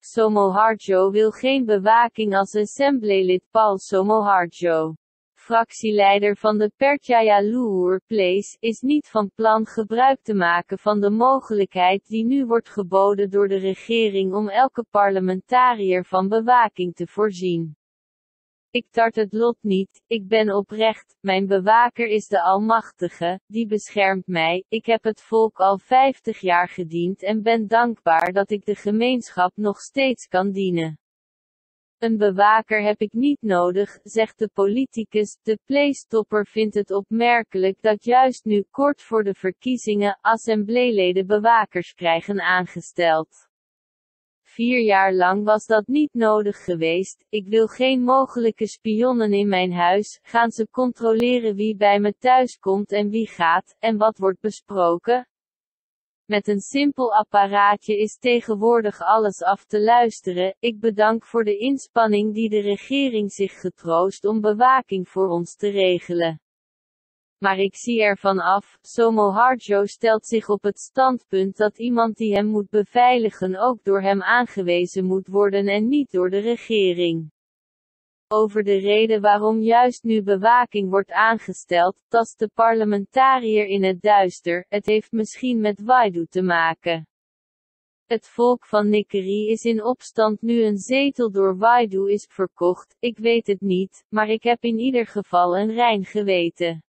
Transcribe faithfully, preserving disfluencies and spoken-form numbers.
Somoharjo wil geen bewaking als assemblelid Paul Somoharjo, fractieleider van de Percaya Luhur Place, is niet van plan gebruik te maken van de mogelijkheid die nu wordt geboden door de regering om elke parlementariër van bewaking te voorzien. Ik tart het lot niet, ik ben oprecht, mijn bewaker is de Almachtige, die beschermt mij, ik heb het volk al vijftig jaar gediend en ben dankbaar dat ik de gemeenschap nog steeds kan dienen. Een bewaker heb ik niet nodig, zegt de politicus. De playstopper vindt het opmerkelijk dat juist nu kort voor de verkiezingen, assembleeleden bewakers krijgen aangesteld. Vier jaar lang was dat niet nodig geweest, ik wil geen mogelijke spionnen in mijn huis, gaan ze controleren wie bij me thuis komt en wie gaat, en wat wordt besproken? Met een simpel apparaatje is tegenwoordig alles af te luisteren. Ik bedank voor de inspanning die de regering zich getroost om bewaking voor ons te regelen. Maar ik zie ervan af, Somoharjo stelt zich op het standpunt dat iemand die hem moet beveiligen ook door hem aangewezen moet worden en niet door de regering. Over de reden waarom juist nu bewaking wordt aangesteld, tast de parlementariër in het duister. Het heeft misschien met Waidu te maken. Het volk van Nikeri is in opstand nu een zetel door Waidu is verkocht, ik weet het niet, maar ik heb in ieder geval een rein geweten.